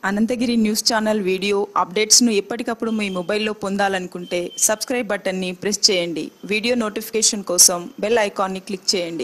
Anantagiri news channel video అప్డేట్స్ను ఎప్పటికప్పుడు మీ మొబైల్లో పొందాలనుకుంటే సబ్స్క్రైబ్ బటన్ని ప్రెస్ చేయండి. వీడియో నోటిఫికేషన్ కోసం బెల్ ఐకాన్ని క్లిక్ చేయండి.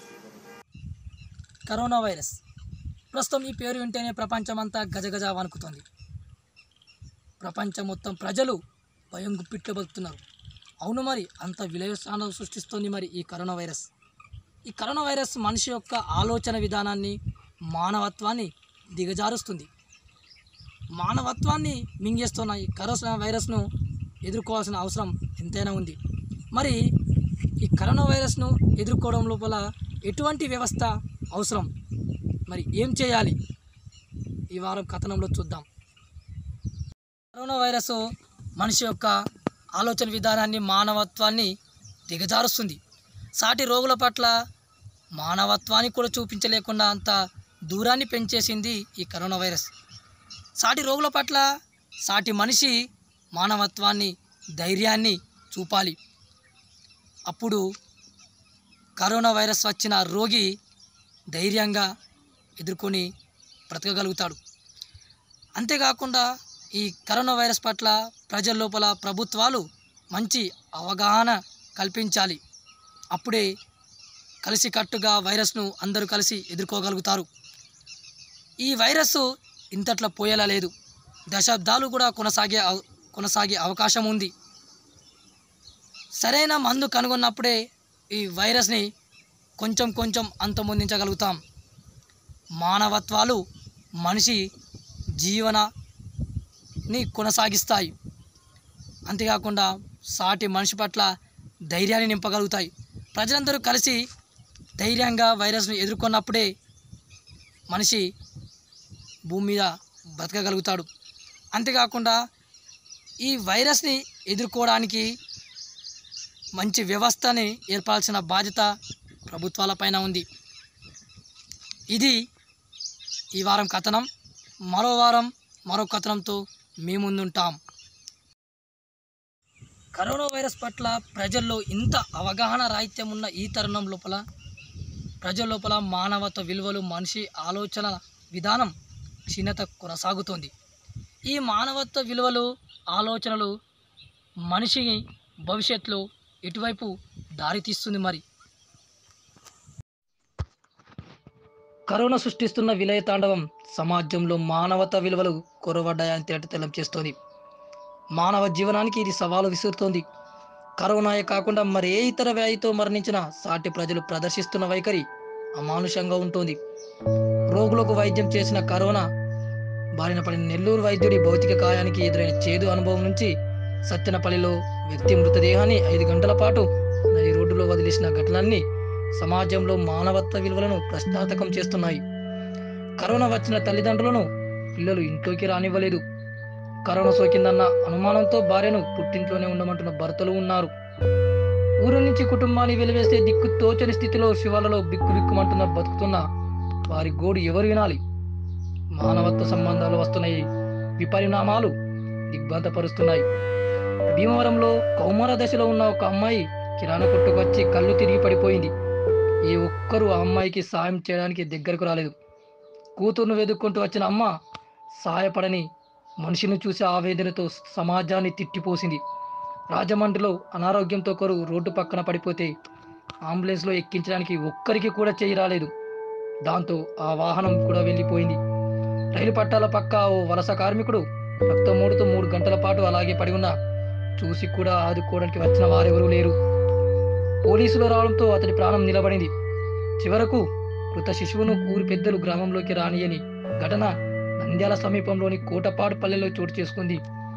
కరోనా వైరస్ ప్రస్తుతం ఈ పేరు వింటేనే ప్రపంచమంతా గజగజ వణుకుతోంది. ప్రపంచం మొత్తం ప్రజలు భయం గుప్పిట్లో బతుకుతున్నారు. అవును, మరి అంత విలయస్థానం సృష్టిస్తోంది మరి ఈ కరోనా వైరస్. ఈ కరోనా వైరస్ మనిషి యొక్క ఆలోచన విధానాన్ని, మానవత్వాన్ని దిగజారుస్తుంది. మానవత్వాన్ని మింగేస్తున్న ఈ కరోనా వైరస్ను ఎదుర్కోవాల్సిన అవసరం ఎంతైనా ఉంది. మరి ఈ కరోనా వైరస్ను ఎదుర్కోవడం లోపల ఎటువంటి వ్యవస్థ అవసరం, మరి ఏం చేయాలి, ఈ వారం కథనంలో చూద్దాం. కరోనా వైరస్ మనిషి యొక్క ఆలోచన విధానాన్ని, మానవత్వాన్ని దిగజారుస్తుంది. సాటి రోగుల పట్ల మానవత్వాన్ని కూడా చూపించలేకుండా అంత దూరాన్ని పెంచేసింది ఈ కరోనా వైరస్. సాటి రోగుల పట్ల సాటి మనిషి మానవత్వాన్ని, ధైర్యాన్ని చూపాలి. అప్పుడు కరోనా వైరస్ వచ్చిన రోగి ధైర్యంగా ఎదుర్కొని బ్రతకగలుగుతాడు. అంతేకాకుండా ఈ కరోనా వైరస్ పట్ల ప్రజల లోపల ప్రభుత్వాలు మంచి అవగాహన కల్పించాలి. అప్పుడే కలిసికట్టుగా వైరస్ను అందరూ కలిసి ఎదుర్కోగలుగుతారు. ఈ వైరస్ ఇంతట్లా పోయేలా లేదు. దశాబ్దాలు కూడా కొనసాగే అవకాశం ఉంది. సరైన మందు కనుగొన్నప్పుడే ఈ వైరస్ని కొంచెం అంతమొందించగలుగుతాం. మానవత్వాలు మనిషి జీవనాన్ని కొనసాగిస్తాయి. అంతేకాకుండా సాటి మనిషి పట్ల ధైర్యాన్ని నింపగలుగుతాయి. ప్రజలందరూ కలిసి ధైర్యంగా వైరస్ను ఎదుర్కొన్నప్పుడే మనిషి భూమి మీద బతకగలుగుతాడు. అంతేకాకుండా ఈ వైరస్ని ఎదుర్కోవడానికి మంచి వ్యవస్థని ఏర్పాల్సిన బాధ్యత ప్రభుత్వాలపైన ఉంది. ఇది ఈ వారం కథనం. మరో వారం మరో కథనంతో మీ ముందుంటాం. కరోనా వైరస్ పట్ల ప్రజల్లో ఇంత అవగాహన రాహిత్యం ఉన్న ఈ తరుణం లోపల ప్రజల లోపల మానవత్వ విలువలు, మనిషి ఆలోచన విధానం క్షీణత కొనసాగుతోంది. ఈ మానవత్వ విలువలు, ఆలోచనలు మనిషి భవిష్యత్తులో ఎటువైపు దారితీస్తుంది? మరి కరోనా సృష్టిస్తున్న విలయ తాండవం సమాజంలో మానవతా విలువలు కొరవడ్డాయని తేటతెల్లం చేస్తోంది. మానవ జీవనానికి ఇది సవాలు విసురుతోంది. కరోనాయే కాకుండా మరే ఇతర వ్యాధితో మరణించిన సాటి ప్రజలు ప్రదర్శిస్తున్న వైఖరి అమానుషంగా ఉంటుంది. రోగులకు వైద్యం చేసిన కరోనా బారిన పడిన నెల్లూరు వైద్యుడి భౌతిక కాయానికి ఎదురైన చేదు అనుభవం నుంచి సత్తెనపల్లిలో వ్యక్తి మృతదేహాన్ని 5 గంటల పాటు నది రోడ్డులో వదిలేసిన ఘటనల్ని సమాజంలో మానవత్వ విలువలను ప్రశ్నార్థకం చేస్తున్నాయి. కరోనా వచ్చిన తల్లిదండ్రులను పిల్లలు ఇంట్లోకి రానివ్వలేదు. కరోనా సోకిందన్న అనుమానంతో భార్యను పుట్టింట్లోనే ఉండమంటున్న భర్తలు ఉన్నారు. ఊరు నుంచి కుటుంబాన్ని వెలివేస్తే దిక్కు తోచని స్థితిలో శివాలలో బిక్కుబిక్కుమంటున్న బతుకుతున్న వారి గోడు ఎవరు వినాలి? మానవత్వ సంబంధాలు వస్తున్నాయి. విపరిణామాలు దిగ్భ్రాంతపరుస్తున్నాయి. భీమవరంలో కౌమార దశలో ఉన్న ఒక అమ్మాయి కిరాణా కొట్టుకు వచ్చి కళ్ళు తిరిగి పడిపోయింది. ఏ ఒక్కరూ ఆ అమ్మాయికి సాయం చేయడానికి దగ్గరకు రాలేదు. కూతురును వెతుక్కుంటూ వచ్చిన అమ్మ సహాయపడని మనిషిని చూసి ఆవేదనతో సమాజాన్ని తిట్టిపోసింది. రాజమండ్రిలో అనారోగ్యంతో ఒకరు రోడ్డు పక్కన పడిపోతే అంబులెన్స్లో ఎక్కించడానికి ఒక్కరికి కూడా చేయి రాలేదు. దాంతో ఆ వాహనం కూడా వెళ్ళిపోయింది. రైలు పట్టాల పక్క ఓ వలస కార్మికుడు రక్తమూడుతూ 3 గంటల పాటు అలాగే పడి ఉన్నా చూసి కూడా ఆదుకోవడానికి వచ్చిన వారెవరూ లేరు. పోలీసులు రావడంతో అతడి ప్రాణం నిలబడింది. చివరకు మృత శిశువును ఊరి పెద్దలు గ్రామంలోకి రానియని ఘటన నంద్యాల సమీపంలోని కోటపాడు పల్లెలో చోటు చేసుకుంది.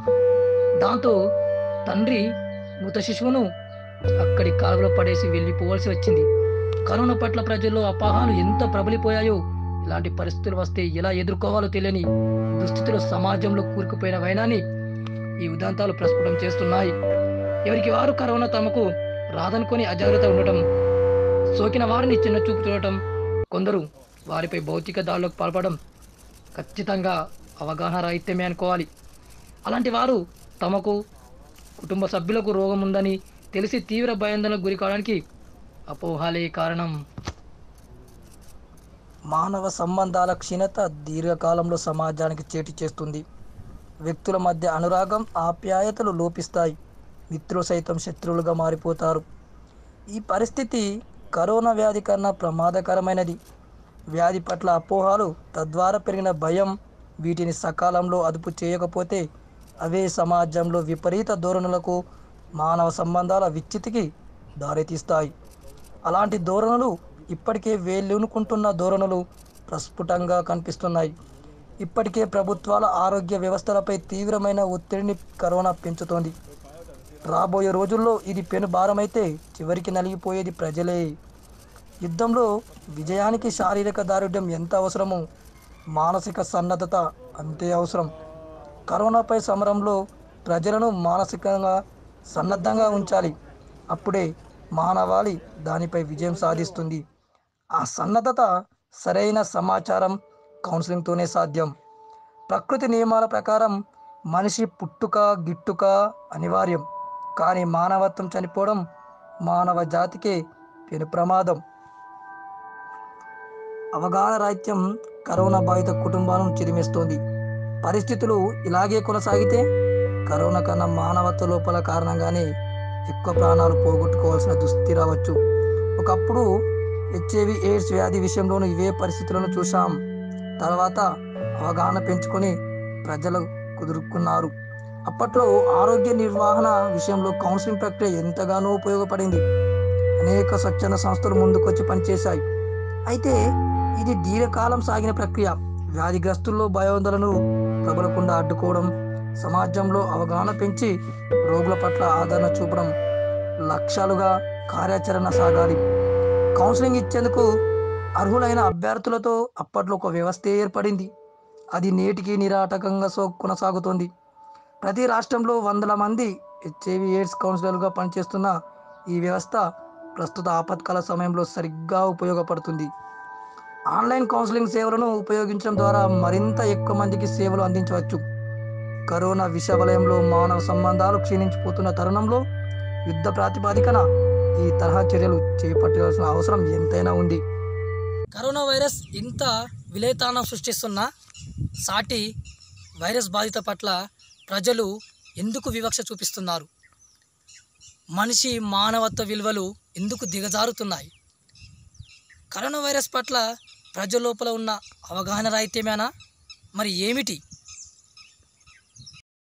దాంతో తండ్రి మృత శిశువును అక్కడి కాలువలో పడేసి వెళ్ళిపోవాల్సి వచ్చింది. కరోనా పట్ల ప్రజల్లో అపోహలు ఎంత ప్రబలిపోయాయో, ఇలాంటి పరిస్థితులు వస్తే ఎలా ఎదుర్కోవాలో తెలియని దుస్థితిలో సమాజంలో కూరుకుపోయిన వైనాన్ని ఈ ఉదంతాలు ప్రస్ఫుటం చేస్తున్నాయి. ఎవరికి వారు కరోనా తమకు రాదనుకొని అజాగ్రత్త ఉండటం, సోకిన వారిని చిన్న చూపు చూడటం, కొందరు వారిపై భౌతిక దాడులకు పాల్పడడం ఖచ్చితంగా అవగాహన రాహిత్యమే అనుకోవాలి. అలాంటి వారు తమకు, కుటుంబ సభ్యులకు రోగం ఉందని తెలిసి తీవ్ర భయాందోళనకు గురి కావడానికి అపోహలే కారణం. మానవ సంబంధాల క్షీణత దీర్ఘకాలంలో సమాజానికి చేటు చేస్తుంది. వ్యక్తుల మధ్య అనురాగం, ఆప్యాయతలు లోపిస్తాయి. మిత్రులు సైతం శత్రువులుగా మారిపోతారు. ఈ పరిస్థితి కరోనా వ్యాధి కన్నా ప్రమాదకరమైనది. వ్యాధి పట్ల అపోహలు, తద్వారా పెరిగిన భయం, వీటిని సకాలంలో అదుపు చేయకపోతే అవే సమాజంలో విపరీత ధోరణులకు, మానవ సంబంధాల విచ్ఛితికి దారితీస్తాయి. అలాంటి ధోరణులు ఇప్పటికే వేళ్ళూనుకుంటున్న ధోరణులు ప్రస్ఫుటంగా కనిపిస్తున్నాయి. ఇప్పటికే ప్రభుత్వాల ఆరోగ్య వ్యవస్థలపై తీవ్రమైన ఒత్తిడిని కరోనా పెంచుతోంది. రాబోయే రోజుల్లో ఇది పెనుభారమైతే చివరికి నలిగిపోయేది ప్రజలే. యుద్ధంలో విజయానికి శారీరక దారుఢ్యం ఎంత అవసరమో మానసిక సన్నద్ధత అంతే అవసరం. కరోనాపై సమరంలో ప్రజలను మానసికంగా సన్నద్ధంగా ఉంచాలి. అప్పుడే మానవాళి దానిపై విజయం సాధిస్తుంది. ఆ సన్నద్ధత సరైన సమాచారం, కౌన్సిలింగ్తోనే సాధ్యం. ప్రకృతి నియమాల ప్రకారం మనిషి పుట్టుక, గిట్టుక అనివార్యం. కానీ మానవత్వం చనిపోవడం మానవ జాతికే పెను ప్రమాదం. అవగాహన రాహిత్యం కరోనా బాధిత కుటుంబాలను చిదిమేస్తోంది. పరిస్థితులు ఇలాగే కొనసాగితే కరోనా కన్నా మానవత్వ లోపాల కారణంగానే ఎక్కువ ప్రాణాలు పోగొట్టుకోవాల్సిన దుస్థితి రావచ్చు. ఒకప్పుడు HIV ఎయిడ్స్ వ్యాధి విషయంలోనూ ఇవే పరిస్థితులను చూశాం. తర్వాత అవగాహన పెంచుకొని ప్రజలు కుదురుకున్నారు. అప్పట్లో ఆరోగ్య నిర్వహణ విషయంలో కౌన్సిలింగ్ ప్రక్రియ ఎంతగానో ఉపయోగపడింది. అనేక స్వచ్ఛంద సంస్థలు ముందుకొచ్చి పనిచేశాయి. అయితే ఇది దీర్ఘకాలం సాగిన ప్రక్రియ. వ్యాధిగ్రస్తుల్లో భయోందోళనలు ప్రబలకుండా అడ్డుకోవడం, సమాజంలో అవగాహన పెంచి రోగుల పట్ల ఆదరణ చూపడం లక్ష్యాలుగా కార్యాచరణ సాగాలి. కౌన్సిలింగ్ ఇచ్చేందుకు అర్హులైన అభ్యర్థులతో అప్పట్లో ఒక వ్యవస్థ ఏర్పడింది. అది నేటికి నిరాటకంగా కొనసాగుతోంది. ప్రతి రాష్ట్రంలో వందల మంది HIV ఎయిడ్స్ కౌన్సిలర్లుగా పనిచేస్తున్న ఈ వ్యవస్థ ప్రస్తుత ఆపత్కాల సమయంలో సరిగ్గా ఉపయోగపడుతుంది. ఆన్లైన్ కౌన్సిలింగ్ సేవలను ఉపయోగించడం ద్వారా మరింత ఎక్కువ మందికి సేవలు అందించవచ్చు. కరోనా విషవలయంలో మానవ సంబంధాలు క్షీణించిపోతున్న తరుణంలో యుద్ధ ప్రాతిపదికన ఈ తరహా చర్యలు చేపట్టాల్సిన అవసరం ఎంతైనా ఉంది. కరోనా వైరస్ ఇంత విలయతాండం సృష్టిస్తున్న సాటి వైరస్ బాధిత పట్ల ప్రజలు ఎందుకు వివక్ష చూపిస్తున్నారు? మనిషి మానవత్వ విలువలు ఎందుకు దిగజారుతున్నాయి? కరోనా వైరస్ పట్ల ప్రజల లోపల ఉన్న అవగాహన రాహిత్యమేనా? మరి ఏమిటి?